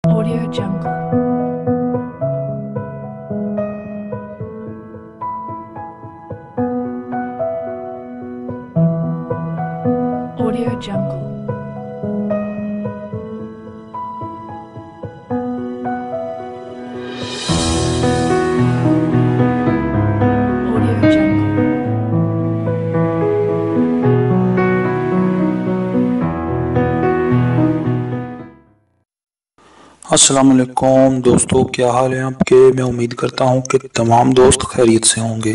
Audio Jungle. Audio Jungle. Audio Jungle. अस्सलाम वालेकुम दोस्तों, क्या हाल है आपके। मैं उम्मीद करता हूँ कि तमाम दोस्त खैरियत से होंगे।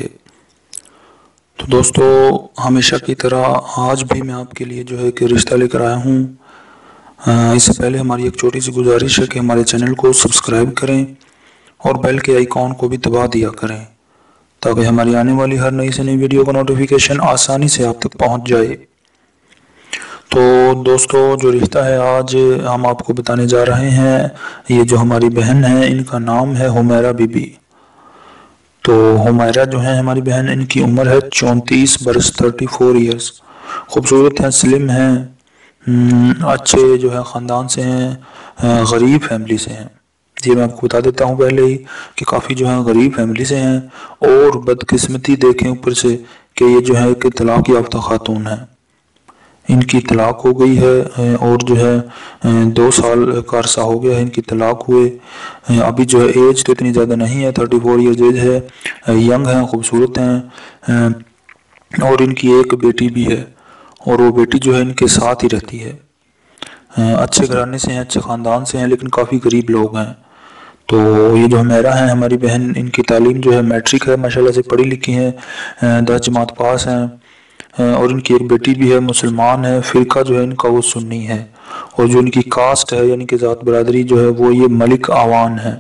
तो दोस्तों, हमेशा की तरह आज भी मैं आपके लिए जो है कि रिश्ता लेकर आया हूँ। इससे पहले हमारी एक छोटी सी गुजारिश है कि हमारे चैनल को सब्सक्राइब करें और बेल के आइकॉन को भी दबा दिया करें ताकि हमारी आने वाली हर नई से नई वीडियो का नोटिफिकेशन आसानी से आप तक पहुँच जाए। तो दोस्तों, जो रिश्ता है आज हम आपको बताने जा रहे हैं, ये जो हमारी बहन है इनका नाम है हुमैरा बीबी। तो हुमैरा जो है हमारी बहन, इनकी उम्र है 34 बरस 34 ईयर्स। खूबसूरत हैं, स्लिम हैं, अच्छे जो है ख़ानदान से हैं, गरीब फैमिली से हैं। ये मैं आपको बता देता हूँ पहले ही कि काफ़ी जो है गरीब फैमिली से हैं। और बदकिस्मती देखें ऊपर से कि ये जो है कि तलाक याफ्ता खातून है। इनकी तलाक हो गई है और जो है 2 साल का अरसा हो गया है इनकी तलाक हुए। अभी जो है एज तो इतनी ज़्यादा नहीं है, 34 ईयर्स एज है, यंग हैं, खूबसूरत हैं। और इनकी एक बेटी भी है और वो बेटी जो है इनके साथ ही रहती है। अच्छे घराने से हैं, अच्छे ख़ानदान से हैं, लेकिन काफ़ी गरीब लोग हैं। तो ये जो हुमैरा है हमारी बहन, इनकी तालीम जो है मैट्रिक है, माशाल्लाह से पढ़ी लिखी हैं, 10 जमात पास हैं। और इनकी एक बेटी भी है, मुसलमान है। फ़िरका जो है इनका वो सुन्नी है। और जो इनकी कास्ट है यानी कि ज़ात बरादरी जो है वो ये मलिक आवान है।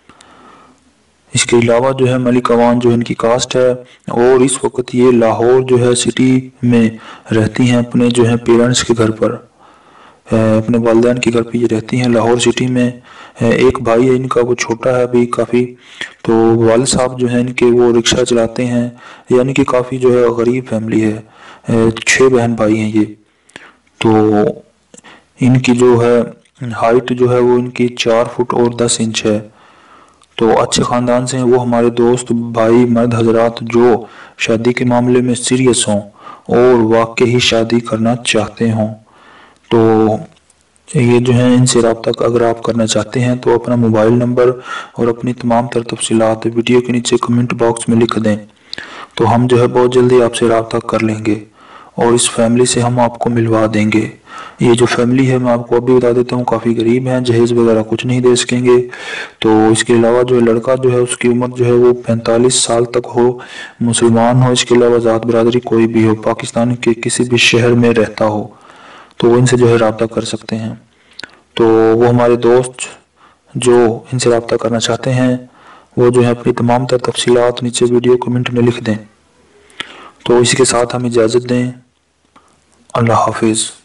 इसके अलावा जो है मलिक आवान जो इनकी कास्ट है। और इस वक्त ये लाहौर जो है सिटी में रहती हैं, अपने जो है पेरेंट्स के घर पर, अपने वालिदैन के घर पे ये रहती हैं लाहौर सिटी में। एक भाई है इनका, वो छोटा है अभी काफ़ी। तो वालिद साहब जो हैं इनके वो रिक्शा चलाते हैं, यानी कि काफ़ी जो है गरीब फैमिली है। 6 बहन भाई हैं ये। तो इनकी जो है हाइट जो है वो इनकी 4 फुट और 10 इंच है। तो अच्छे ख़ानदान से हैं वो हमारे दोस्त भाई मर्द हजरात जो शादी के मामले में सीरियस हों और वाकई ही शादी करना चाहते हों। तो ये जो है इनसे रब्ता अगर आप करना चाहते हैं तो अपना मोबाइल नंबर और अपनी तमाम तर तफसीलात वीडियो के नीचे कमेंट बॉक्स में लिख दें। तो हम जो है बहुत जल्दी आपसे रब्ता कर लेंगे और इस फैमिली से हम आपको मिलवा देंगे। ये जो फैमिली है मैं आपको अभी बता देता हूँ, काफ़ी गरीब हैं, जहेज़ वगैरह कुछ नहीं दे सकेंगे। तो इसके अलावा जो लड़का जो है उसकी उम्र जो है वो 45 साल तक हो, मुसलमान हो, इसके अलावा ज़ात बरादरी कोई भी हो, पाकिस्तान के किसी भी शहर में रहता हो, तो वो इनसे जो है रब्ता कर सकते हैं। तो वो हमारे दोस्त जो इनसे रब्ता करना चाहते हैं वो जो है अपनी तमाम तर तफसीलात नीचे वीडियो कमेंट में लिख दें। तो इसी के साथ हम इजाज़त दें। अल्लाह हाफिज़।